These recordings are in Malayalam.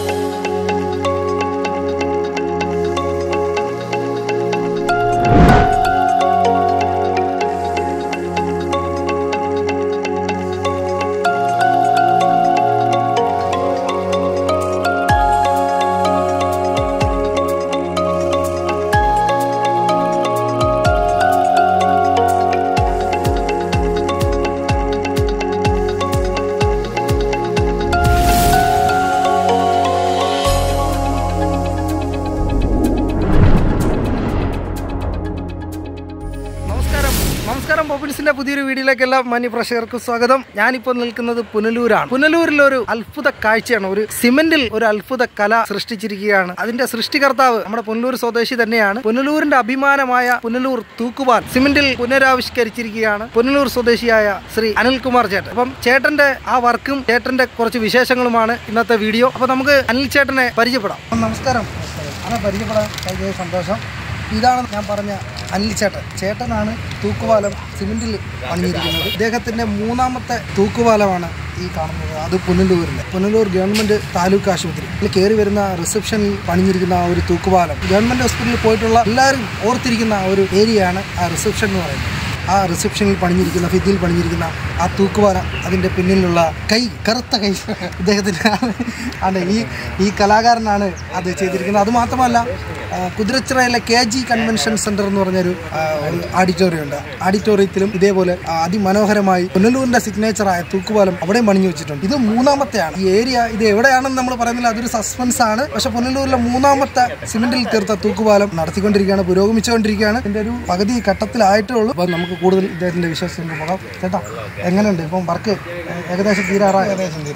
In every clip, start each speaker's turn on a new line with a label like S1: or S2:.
S1: നമസ്കാരം പോപ്പിൾസിന്റെ പുതിയൊരു വീഡിയോയിലേക്കെല്ലാം മാന്യ പ്രേക്ഷകർക്ക് സ്വാഗതം. ഞാനിപ്പോൾ നിൽക്കുന്നത് പുനലൂരാണ്. പുനലൂരിലൊരു അത്ഭുത കാഴ്ചയാണ്. ഒരു സിമെന്റിൽ ഒരു അത്ഭുത കല സൃഷ്ടിച്ചിരിക്കുകയാണ്. അതിന്റെ സൃഷ്ടികർത്താവ് നമ്മുടെ പുനലൂർ സ്വദേശി തന്നെയാണ്. പുനലൂരിന്റെ അഭിമാനമായ പുനലൂർ തൂക്കുപാൽ സിമെന്റിൽ പുനരാവിഷ്കരിച്ചിരിക്കുകയാണ് പുനലൂർ സ്വദേശിയായ ശ്രീ അനിൽകുമാർ ചേട്ടൻ. അപ്പം ചേട്ടന്റെ ആ വർക്കും ചേട്ടന്റെ കുറച്ച് വിശേഷങ്ങളുമാണ് ഇന്നത്തെ വീഡിയോ. അപ്പൊ നമുക്ക് അനിൽ ചേട്ടനെ പരിചയപ്പെടാം. നമസ്കാരം. അങ്ങനെ പരിചയപ്പെടാൻ കഴിഞ്ഞ സന്തോഷം. ഇതാണ് ഞാൻ പറഞ്ഞ അനിൽ ചേട്ടൻ. ചേട്ടനാണ് തൂക്കുപാലം സിമെന്റിൽ പണിഞ്ഞിരിക്കുന്നത്. ഇദ്ദേഹത്തിന്റെ മൂന്നാമത്തെ തൂക്കുപാലമാണ് ഈ കാണുന്നത്. അത് പുനലൂർ ഗവൺമെന്റ് താലൂക്ക് ആശുപത്രി കയറി വരുന്ന റിസപ്ഷനിൽ പണിഞ്ഞിരിക്കുന്ന ആ ഒരു തൂക്കുപാലം. ഗവൺമെന്റ് ഹോസ്പിറ്റലിൽ പോയിട്ടുള്ള എല്ലാവരും ഓർത്തിരിക്കുന്ന ഒരു ഏരിയയാണ് ആ റിസപ്ഷൻ എന്ന് പറയുന്നത്. ആ റിസപ്ഷനിൽ പണിഞ്ഞിരിക്കുന്ന ഭിത്തിയിൽ പണിഞ്ഞിരിക്കുന്ന ആ തൂക്കുപാലം, അതിൻ്റെ പിന്നിലുള്ള കൈ, കറുത്ത കൈ ഇദ്ദേഹത്തിൻ്റെ ആണ്. ഈ കലാകാരനാണ് അത് ചെയ്തിരിക്കുന്നത്. അതുമാത്രമല്ല, കുതിരച്ചിറയിലെ KG കൺവെൻഷൻ സെന്റർ എന്ന് പറഞ്ഞൊരു ഓഡിറ്റോറിയം ഉണ്ട്. ഓഡിറ്റോറിയത്തിലും ഇതേപോലെ അതിമനോഹരമായി പുനലൂരിന്റെ സിഗ്നേച്ചറായ തൂക്കുപാലം അവിടെ പണിഞ്ഞു വെച്ചിട്ടുണ്ട്. ഇത് മൂന്നാമത്തെയാണ്. ഈ ഏരിയ ഇത് എവിടെയാണെന്ന് നമ്മൾ പറയുന്നില്ല, അതൊരു സസ്പെൻസ് ആണ്. പക്ഷെ പുനലൂരിലെ മൂന്നാമത്തെ സിമെന്റിൽ തീർത്ത തൂക്കുപാലം നടത്തിക്കൊണ്ടിരിക്കുകയാണ്, പുരോഗമിച്ചുകൊണ്ടിരിക്കുകയാണ്. ഇതിന്റെ ഒരു പകുതി ഘട്ടത്തിലായിട്ടേ ഉള്ളൂ. അപ്പം നമുക്ക് കൂടുതൽ ഇദ്ദേഹത്തിന്റെ വിശ്വാസം പോകാം. ചേട്ടാ, എങ്ങനെയുണ്ട് ഇപ്പം വർക്ക്? ഏകദേശം തീരാറായി.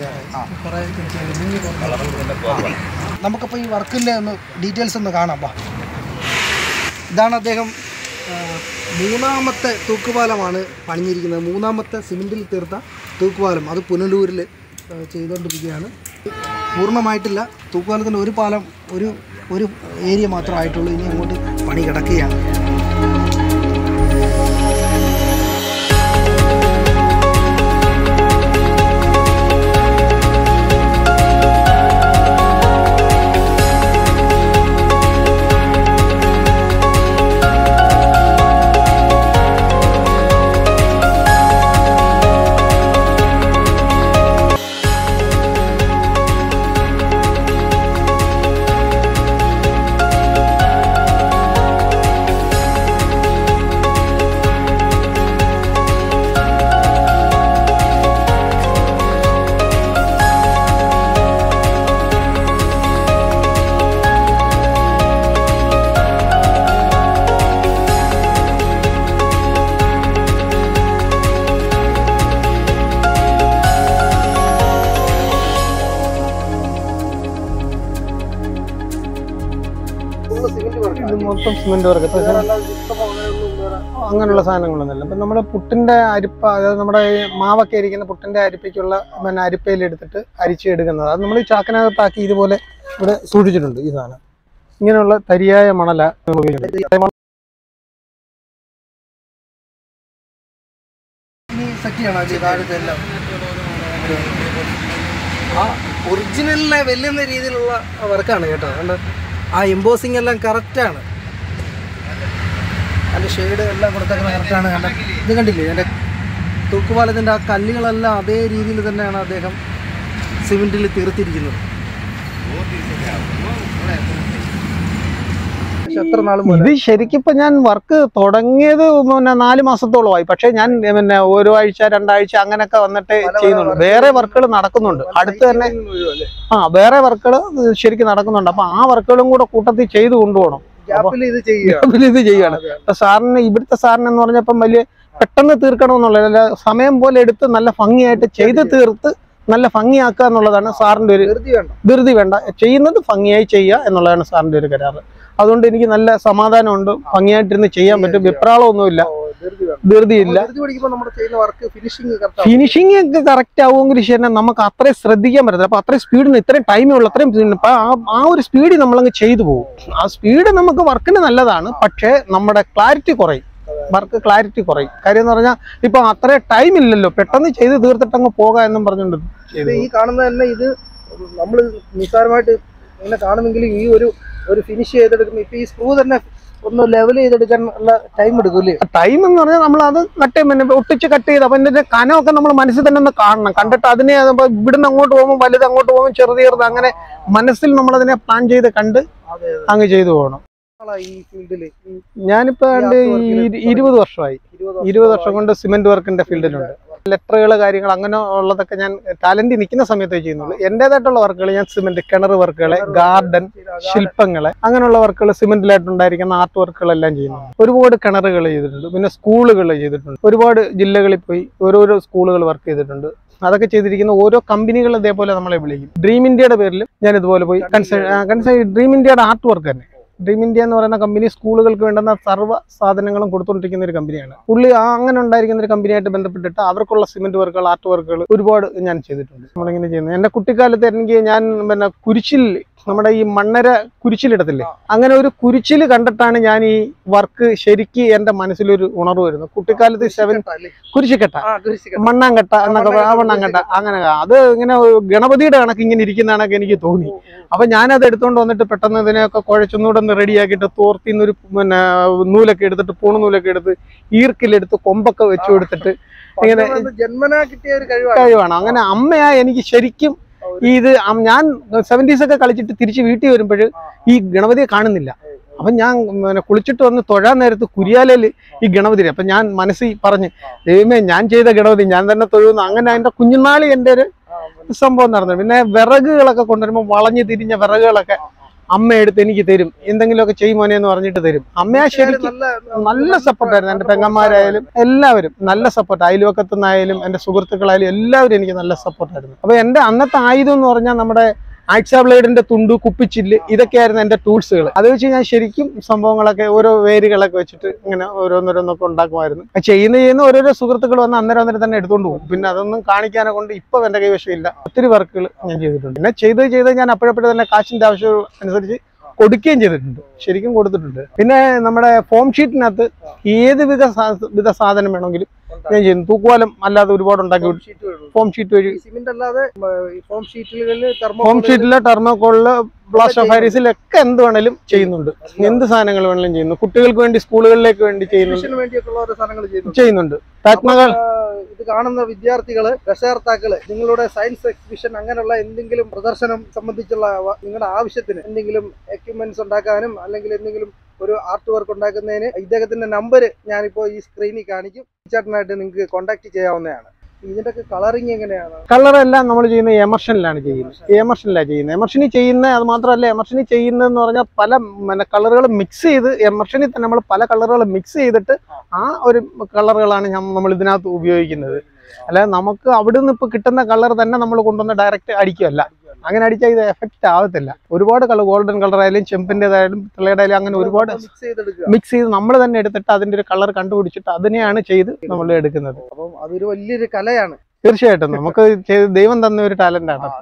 S1: നമുക്കിപ്പോൾ ഈ വർക്കിൻ്റെ ഒന്ന് ഡീറ്റെയിൽസ് ഒന്ന് കാണാം. ഇതാണ് അദ്ദേഹം മൂന്നാമത്തെ തൂക്കുപാലമാണ് പണിഞ്ഞിരിക്കുന്നത്. മൂന്നാമത്തെ സിമെന്റിൽ തീർത്ത തൂക്കുപാലം. അത് പുനലൂരിൽ ചെയ്തുകൊണ്ടിരിക്കുകയാണ്. പൂർണ്ണമായിട്ടില്ല. തൂക്കുപാലത്തിൻ്റെ ഒരു പാലം ഒരു ഏരിയ മാത്രമായിട്ടുള്ളൂ. ഇനി അങ്ങോട്ട് പണി കിടക്കുകയാണ്.
S2: മൊത്തം സിമെന്റ് വർക്ക് അങ്ങനെയുള്ള സാധനങ്ങളൊന്നുമില്ല. അപ്പം നമ്മുടെ പുട്ടിന്റെ അരിപ്പ, അതായത് നമ്മുടെ മാവൊക്കെ ഇരിക്കുന്ന പുട്ടിന്റെ അരിപ്പയ്ക്കുള്ള അരിപ്പയിലെടുത്തിട്ട് അരിച്ചെടുക്കുന്നത്. അത് നമ്മൾ ഈ ചാക്കിനകത്താക്കി ഇതുപോലെ ഇവിടെ സൂക്ഷിച്ചിട്ടുണ്ട്. ഈ സാധനം ഇങ്ങനെയുള്ള തരിയായ മണല
S1: ഒറിജിനലിനെ വെല്ലുന്ന രീതിയിലുള്ള വർക്കാണ് കേട്ടോ. ആ എംബോസിങ് എല്ലാം കറക്റ്റാണ്. അതിൻ്റെ ഷെയ്ഡ് എല്ലാം കൊടുത്തേക്കുന്നത് കറക്റ്റാണ്. ഇത് കണ്ടില്ലേ, എൻ്റെ തൂക്കുപാലത്തിൻ്റെ ആ കല്ലുകളെല്ലാം അതേ രീതിയിൽ തന്നെയാണ് അദ്ദേഹം സിമെൻറ്റിൽ തീർത്തിരിക്കുന്നത്.
S2: ഇത് ശരിക്കും ഇപ്പൊ ഞാൻ വർക്ക് തുടങ്ങിയത് 4 മാസത്തോളമായി. പക്ഷെ ഞാൻ ഒരാഴ്ച 2 ആഴ്ച അങ്ങനെയൊക്കെ വന്നിട്ട് ചെയ്യുന്നുണ്ട്. വേറെ വർക്കുകൾ നടക്കുന്നുണ്ട് അടുത്ത് തന്നെ. വേറെ വർക്കുകൾ ശരിക്കും നടക്കുന്നുണ്ട്. അപ്പൊ ആ വർക്കുകളും കൂടെ കൂട്ടത്തിൽ ചെയ്തു കൊണ്ടുപോകണം. ഇത് ചെയ്യാണ്. അപ്പൊ സാറിന്, ഇവിടുത്തെ സാറിന് എന്ന് പറഞ്ഞപ്പം വലിയ പെട്ടെന്ന് തീർക്കണമെന്നുള്ള സമയം പോലെ എടുത്ത് നല്ല ഭംഗിയായിട്ട് ചെയ്ത് തീർത്ത് നല്ല ഭംഗിയാക്കുക എന്നുള്ളതാണ് സാറിന്റെ ഒരു ധൃതി വേണ്ട. ചെയ്യുന്നത് ഭംഗിയായി ചെയ്യുക എന്നുള്ളതാണ് സാറിന്റെ ഒരു കരാറ്. അതുകൊണ്ട് എനിക്ക് നല്ല സമാധാനമുണ്ട്. ഭംഗിയായിട്ടിരുന്ന് ചെയ്യാൻ പറ്റും. വെപ്രാളമൊന്നുമില്ല, ധൃതിയില്ല. ഫിനിഷിംഗ് ഒക്കെ കറക്റ്റ് ആവുമെങ്കിൽ ശരി നമുക്ക് അത്രയും ശ്രദ്ധിക്കാൻ പറ്റത്തില്ല. അപ്പൊ അത്രയും സ്പീഡിന് ഇത്രയും ടൈമേ ഉള്ളൂ. അത്രയും ആ ഒരു സ്പീഡിൽ നമ്മളങ്ങ് ചെയ്തു പോകും. ആ സ്പീഡ് നമുക്ക് വർക്കിന് നല്ലതാണ്. പക്ഷേ നമ്മുടെ ക്ലാരിറ്റി കുറയും, വർക്ക് ക്ലാരിറ്റി കുറയും. കാര്യം എന്ന് പറഞ്ഞാൽ ഇപ്പൊ അത്രയും ടൈം ഇല്ലല്ലോ, പെട്ടെന്ന് ചെയ്ത് തീർത്തിട്ടങ്ങ് പോകാം എന്നും പറഞ്ഞുകൊണ്ട്
S1: ഈ കാണുന്ന തന്നെ ഇത് നമ്മൾ നിസ്സാരമായിട്ട് ഇങ്ങനെ കാണുന്നെങ്കിലും ഈ ഒരു ഫിനിഷ് ചെയ്തെടുക്കുന്ന ഇപ്പൊ ഈ സ്ക്രൂ തന്നെ ഒന്ന് ലെവൽ ചെയ്തെടുക്കാൻ ഉള്ള ടൈം എടുക്കൂല്ലേ?
S2: ടൈം എന്ന് പറഞ്ഞാൽ നമ്മൾ അത് ഒട്ടിച്ച് കട്ട് ചെയ്ത് അപ്പൊ ഇതിന്റെ കനമൊക്കെ നമ്മൾ മനസ്സിൽ തന്നെ ഒന്ന് കാണണം. കണ്ടിട്ട് അതിനെ ഇവിടുന്ന് അങ്ങോട്ട് പോകുമ്പോൾ വലുത്, അങ്ങോട്ട് പോകുമ്പോൾ ചെറുത്, അങ്ങനെ മനസ്സിൽ നമ്മൾ അതിനെ പ്ലാൻ ചെയ്ത് കണ്ട് അങ്ങ് ചെയ്തു പോകണം.
S1: ഈ ഫീൽഡിൽ
S2: ഞാനിപ്പോ 20 വർഷമായി. 20 വർഷം കൊണ്ട് സിമെന്റ് വർക്കിന്റെ ഫീൽഡിലുണ്ട്. ലെറ്ററുകൾ, കാര്യങ്ങൾ അങ്ങനെ ഉള്ളതൊക്കെ ഞാൻ ടാലന്റ് നിൽക്കുന്ന സമയത്തേ ചെയ്യുന്നുള്ളൂ. എന്റേതായിട്ടുള്ള വർക്കുകൾ ഞാൻ സിമെന്റ്, കിണർ വർക്കുകളെ, ഗാർഡൻ, ശില്പങ്ങളെ, അങ്ങനെയുള്ള വർക്കുകൾ, സിമെന്റിലായിട്ടുണ്ടായിരിക്കുന്ന ആർട്ട് വർക്കുകളെല്ലാം ചെയ്യുന്നു. ഒരുപാട് കിണറുകൾ ചെയ്തിട്ടുണ്ട്, പിന്നെ സ്കൂളുകൾ ചെയ്തിട്ടുണ്ട്. ഒരുപാട് ജില്ലകളിൽ പോയി ഓരോരോ സ്കൂളുകൾ വർക്ക് ചെയ്തിട്ടുണ്ട്. അതൊക്കെ ചെയ്തിരിക്കുന്ന ഓരോ കമ്പനികൾ ഇതേപോലെ നമ്മളെ വിളിക്കും. ഡ്രീം ഇന്ത്യയുടെ പേരിൽ ഞാൻ ഇതുപോലെ പോയി ഡ്രീം ഇന്ത്യയുടെ ആർട്ട് വർക്ക് തന്നെ. ഡ്രീം ഇന്ത്യ എന്ന് പറയുന്ന കമ്പനി സ്കൂളുകൾക്ക് വേണ്ടുന്ന സർവ്വ സാധനങ്ങളും കൊടുത്തുകൊണ്ടിരിക്കുന്ന ഒരു കമ്പനിയാണ്. പുള്ളി അങ്ങനെ ഉണ്ടായിരിക്കുന്ന ഒരു കമ്പനിയായിട്ട് ബന്ധപ്പെട്ടിട്ട് അവർക്കുള്ള സിമെന്റ് വർക്കുകൾ, ആർട്ട് വർക്കുകൾ ഒരുപാട് ഞാൻ ചെയ്തിട്ടുണ്ട്. നമ്മളിങ്ങനെ ചെയ്യുന്നത് എന്റെ കുട്ടിക്കാലത്ത് എനിക്ക് ഞാൻ പിന്നെ കുരിശിൽ, നമ്മുടെ ഈ മണ്ണര കുരിശിലിടത്തില്ലേ, അങ്ങനെ ഒരു കുരിശിൽ കണ്ടിട്ടാണ് ഞാൻ ഈ വർക്ക് ശരിക്ക് എന്റെ മനസ്സിലൊരു ഉണർവ് വരുന്നത്. കുട്ടിക്കാലത്ത് കുരിശിക്കട്ട, മണ്ണാങ്കട്ട എന്നൊക്കെ, മണ്ണാങ്കട്ട, അങ്ങനെ അത് ഇങ്ങനെ ഗണപതിയുടെ കണക്ക് ഇങ്ങനെ ഇരിക്കുന്ന കണക്ക് എനിക്ക് തോന്നി. അപ്പൊ ഞാനത് എടുത്തുകൊണ്ട് വന്നിട്ട് പെട്ടെന്ന് ഇതിനെയൊക്കെ കുഴച്ചൊന്നുകൂടെ ഒന്ന് റെഡിയാക്കിയിട്ട് തോർത്തിന്നൊരു പിന്നെ നൂലൊക്കെ എടുത്തിട്ട്, പൂണുനൂലൊക്കെ എടുത്ത്, ഈർക്കിലെടുത്ത്, കൊമ്പൊക്കെ വെച്ചു കൊടുത്തിട്ട് ഇങ്ങനെ
S1: ജന്മനാ കിട്ടിയ ഒരു
S2: കഴിവാണ്. അങ്ങനെ അമ്മയാ എനിക്ക് ശരിക്കും ഇത് ഞാൻ 70s ഒക്കെ കളിച്ചിട്ട് തിരിച്ച് വീട്ടിൽ വരുമ്പോൾ ഈ ഗണപതിയെ കാണുന്നില്ല. അപ്പൊ ഞാൻ കുളിച്ചിട്ട് വന്ന് തൊഴാൻ നേരത്ത് കുരിയാലയിൽ ഈ ഗണപതി, അപ്പൊ ഞാൻ മനസ്സിൽ പറഞ്ഞ്, ദൈവമേ ഞാൻ ചെയ്ത ഗണപതി ഞാൻ തന്നെ തൊഴുന്നു. അങ്ങനെ എന്റെ കുഞ്ഞുനാളി എന്റെ ഒരു സംഭവം നടന്നു. പിന്നെ വിറകുകളൊക്കെ കൊണ്ടുവരുമ്പോൾ വളഞ്ഞു തിരിഞ്ഞ വിറകുകളൊക്കെ അമ്മ എടുത്ത് എനിക്ക് തരും. എന്തെങ്കിലുമൊക്കെ ചെയ്യുമോനെ എന്ന് പറഞ്ഞിട്ട് തരും. അമ്മയാ ശരിക്കും നല്ല സപ്പോർട്ടായിരുന്നു. എന്റെ പെങ്ങന്മാരായാലും എല്ലാവരും നല്ല സപ്പോർട്ട്. അയൽവക്കത്തു നിന്നായാലും എന്റെ സുഹൃത്തുക്കളായാലും എല്ലാവരും എനിക്ക് നല്ല സപ്പോർട്ടായിരുന്നു. അപ്പൊ എന്റെ അന്നത്തെ ആയുധം എന്ന് പറഞ്ഞാൽ നമ്മുടെ ആക്സാ ബ്ലേഡിന്റെ തുണ്ടു, കുപ്പിച്ചില്ല്, ഇതൊക്കെയായിരുന്നു എന്റെ ടൂൾസുകൾ. അത് വെച്ച് ഞാൻ ശരിക്കും സംഭവങ്ങളൊക്കെ ഓരോ വേരുകളൊക്കെ വെച്ചിട്ട് ഇങ്ങനെ ഓരോന്നോരോന്നൊക്കെ ഉണ്ടാക്കുമായിരുന്നു. ചെയ്യുന്ന ഓരോരോ സുഹൃത്തുക്കൾ വന്ന് അന്നേരം തന്നെ എടുത്തുകൊണ്ട് പോകും. പിന്നെ അതൊന്നും കാണിക്കാനെ കൊണ്ട് ഇപ്പൊ എന്റെ കൈവശമില്ല. ഒത്തിരി വർക്കുകൾ ഞാൻ ചെയ്തിട്ടുണ്ട്. പിന്നെ ചെയ്ത് ഞാൻ അപ്പോഴപ്പോഴും തന്നെ കാശിന്റെ ആവശ്യം അനുസരിച്ച് കൊടുക്കുകയും ചെയ്തിട്ടുണ്ട്, ശരിക്കും കൊടുത്തിട്ടുണ്ട്. പിന്നെ നമ്മുടെ ഫോം ഷീറ്റിനകത്ത് ഏത് വിധ സാധനം വേണമെങ്കിലും ഞാൻ ചെയ്യുന്നു. തൂക്കുവാലം അല്ലാതെ ഒരുപാട് ഉണ്ടാക്കി. ഫോം ഷീറ്റ് വഴി, ഫോം ഷീറ്റില്, തെർമോക്കോളില്, പ്ലാസ്റ്റർ ഓഫ് പാരീസിലൊക്കെ എന്ത് വേണേലും ചെയ്യുന്നുണ്ട്. എന്ത് സാധനങ്ങൾ വേണമെങ്കിലും ചെയ്യുന്നു. കുട്ടികൾക്ക് വേണ്ടി, സ്കൂളുകളിലേക്ക് വേണ്ടി ചെയ്യുന്നുണ്ട്.
S1: ഇത് കാണുന്ന വിദ്യാർത്ഥികള്, രക്ഷകർത്താക്കള്, നിങ്ങളുടെ സയൻസ് എക്സിബിഷൻ അങ്ങനെയുള്ള എന്തെങ്കിലും പ്രദർശനം സംബന്ധിച്ചുള്ള നിങ്ങളുടെ ആവശ്യത്തിന് എന്തെങ്കിലും എക്യുപ്മെന്റ്സ് ഉണ്ടാക്കാനും അല്ലെങ്കിൽ എന്തെങ്കിലും ഒരു ആർട്ട് വർക്ക് ഉണ്ടാക്കുന്നതിന് ഇദ്ദേഹത്തിന്റെ നമ്പർ ഞാനിപ്പോ ഈ സ്ക്രീനിൽ കാണിക്കും. ചേട്ടനായിട്ട് നിങ്ങൾക്ക് കോൺടാക്ട് ചെയ്യാവുന്നതാണ്. ഇതിന്റെ കളറിങ് എങ്ങനെയാണ്?
S2: കളറെല്ലാം നമ്മൾ ചെയ്യുന്നത് എമർഷനിലാണ് ചെയ്യുന്നത്. എമർഷനിൽ ചെയ്യുന്ന അത് മാത്രമല്ല, എമർഷനിൽ ചെയ്യുന്നതെന്ന് പറഞ്ഞാൽ പല കളറുകൾ മിക്സ് ചെയ്ത്, എമർഷനിൽ തന്നെ നമ്മൾ പല കളറുകൾ മിക്സ് ചെയ്തിട്ട് ആ ഒരു കളറുകളാണ് നമ്മൾ ഇതിനകത്ത് ഉപയോഗിക്കുന്നത്. അല്ലാതെ നമുക്ക് അവിടുന്ന് ഇപ്പൊ കിട്ടുന്ന കളർ തന്നെ നമ്മൾ കൊണ്ടുവന്ന് ഡയറക്റ്റ് അടിക്കുകയല്ല. അങ്ങനെ അടിച്ചാൽ ഇത് എഫക്റ്റ് ആവത്തില്ല. ഒരുപാട് കളർ, ഗോൾഡൻ കളർ ആയാലും, ചെമ്പിൻ്റെതായാലും, പിള്ളയുടെ ആയാലും, അങ്ങനെ ഒരുപാട് മിക്സ് ചെയ്ത് നമ്മൾ തന്നെ എടുത്തിട്ട് അതിന്റെ ഒരു കളർ കണ്ടുപിടിച്ചിട്ട് അതിനെയാണ് ചെയ്ത് നമ്മൾ എടുക്കുന്നത്.
S1: അപ്പം അതൊരു വലിയൊരു കലയാണ്.
S2: തീർച്ചയായിട്ടും നമുക്ക് ദൈവം തന്ന ഒരു ടാലന്റ് ആണ്.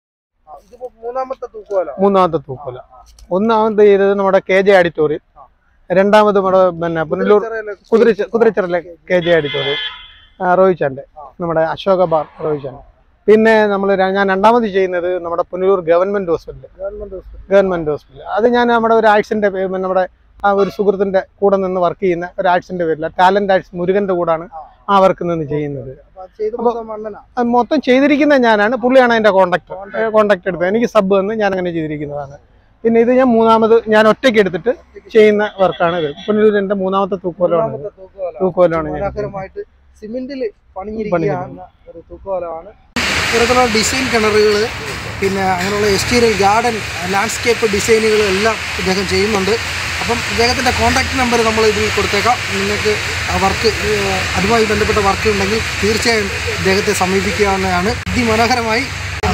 S2: മൂന്നാമത്തെ തൂക്കുവല. ഒന്നാമത് ചെയ്തത് നമ്മുടെ KJ ഓഡിറ്റോറിയം. രണ്ടാമത് നമ്മുടെ പിന്നെ പുനലൂർ കുതിരച്ചിറയിലെ KJ ഓഡിറ്റോറിയം, റോയിച്ചാന്റെ, നമ്മുടെ അശോക ബാർ റോയിച്ചാന്റെ. പിന്നെ ഞാൻ രണ്ടാമത് ചെയ്യുന്നത് നമ്മുടെ പുനലൂർ ഗവൺമെന്റ് ഹോസ്പിറ്റൽ. അത് ഞാൻ നമ്മുടെ ഒരു ആർട്സിന്റെ, നമ്മുടെ ആ ഒരു സുഹൃത്തിന്റെ കൂടെ നിന്ന് വർക്ക് ചെയ്യുന്ന ഒരു ആർട്സിന്റെ പേരില്ല, ടാലന്റ് ആർട്സ് മുരുകന്റെ കൂടാണ് ആ വർക്ക് നിന്ന് ചെയ്യുന്നത്. മൊത്തം ചെയ്തിരിക്കുന്നത് ഞാനാണ്. പുള്ളിയാണ് അതിന്റെ കോണ്ടാക്ട് എടുത്തത്. എനിക്ക് സബ് വന്ന് ഞാൻ അങ്ങനെ ചെയ്തിരിക്കുന്നതാണ്. പിന്നെ ഇത് ഞാൻ മൂന്നാമത് ഞാൻ ഒറ്റയ്ക്ക് എടുത്തിട്ട് ചെയ്യുന്ന വർക്കാണ് ഇത്. പുനലൂരിന്റെ മൂന്നാമത്തെ തൂക്കുവലമാണ്.
S1: സിമെന്റിൽ പണിഞ്ഞിരിക്കുന്ന ഒരു തൂക്കുവലമാണ്. ഇത്തരത്തിലുള്ള ഡിസൈൻ കിണറുകൾ, പിന്നെ അങ്ങനെയുള്ള എക്സ്റ്റീരിയർ ഗാർഡൻ, ലാൻഡ്സ്കേപ്പ് ഡിസൈനുകൾ എല്ലാം ഇദ്ദേഹം ചെയ്യുന്നുണ്ട്. അപ്പം ഇദ്ദേഹത്തിൻ്റെ കോൺടാക്ട് നമ്പർ നമ്മൾ ഇതിൽ കൊടുത്തേക്കാം. നിങ്ങൾക്ക് വർക്ക്, അതുമായി ബന്ധപ്പെട്ട വർക്ക് ഉണ്ടെങ്കിൽ തീർച്ചയായും ഇദ്ദേഹത്തെ സമീപിക്കാവുന്നതാണ്. അതിമനോഹരമായി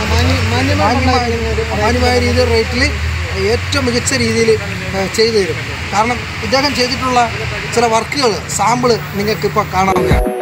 S1: മാന്യമായ രീതിയിൽ റേറ്റിൽ ഏറ്റവും മികച്ച രീതിയിൽ ചെയ്തു തരും. കാരണം ഇദ്ദേഹം ചെയ്തിട്ടുള്ള ചില വർക്കുകൾ സാമ്പിള് നിങ്ങൾക്കിപ്പോൾ കാണാവുന്നതാണ്.